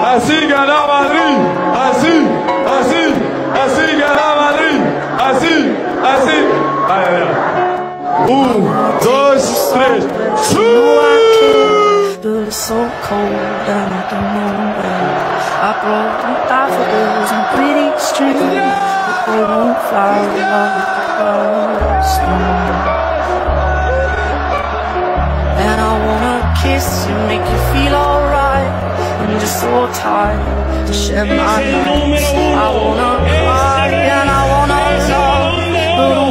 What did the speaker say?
Así gana Madrid. Así, así, así gana Madrid. Así, así. Vaya, vaya. 1, 2, 3. But it's so cold and I don't know where. I broke them daffodils and pretty strings, but they won't fly along with the stone. And I wanna kiss you, make you feel alright. I'm just so tired to share my nights. I wanna cry and I wanna love, but